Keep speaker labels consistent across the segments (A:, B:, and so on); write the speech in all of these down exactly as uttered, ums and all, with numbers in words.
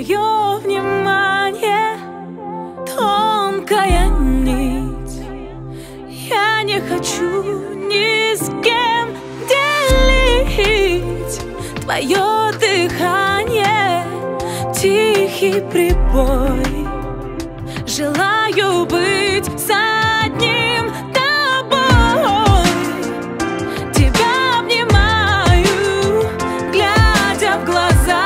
A: Твое внимание — тонкая нить. Я не хочу ни с кем делить. Твое дыхание — тихий прибой. Желаю быть с одним тобой. Тебя обнимаю, глядя в глаза.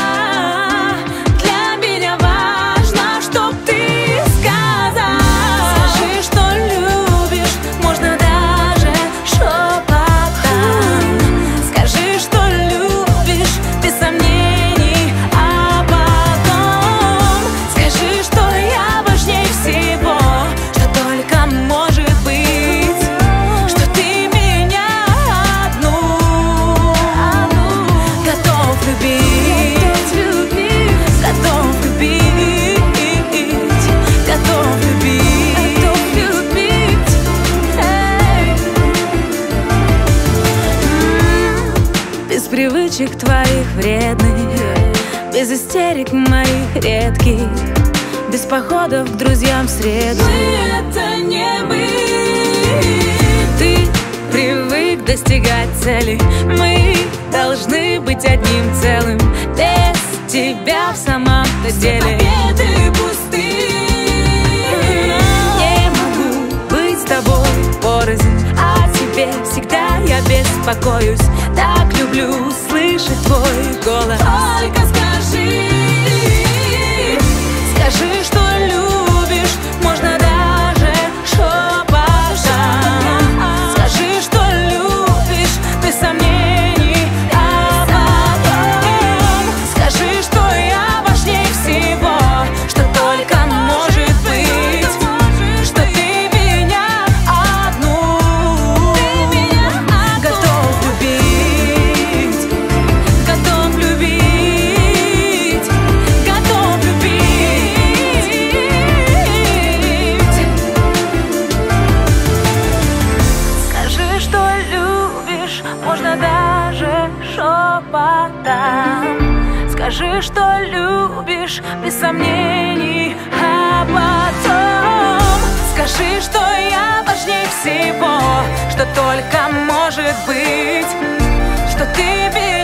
A: Для меня важно, чтоб ты сказал. Скажи, что любишь, можно даже шепотом. Скажи, что любишь, без сомнений, а потом скажи, что я важней всего, что только может быть, что ты меня одну готов любить, готов любить, готов любить, готов любить. Эй. М, Без привычек твоих вредных, без истерик моих редких, без походов к друзьям в среду. Мы — это не мы. Ты привык достигать цели, мы должны быть одним целым. Без тебя в самом-то деле победы пусты. Не могу быть с тобой порознь, о тебе всегда я беспокоюсь. Так люблю слышать твой голос. Только скажи, скажи, что любишь, можно даже шепотом. Скажи, что любишь, без сомнений, а потом скажи, что я важней всего, что только может быть, что ты меня одну готов любить, готов любить, готов любить. Скажи, что любишь, можно даже шепотом. Скажи, что любишь, без сомнений, а потом скажи, что я важней всего, что только может быть, что ты без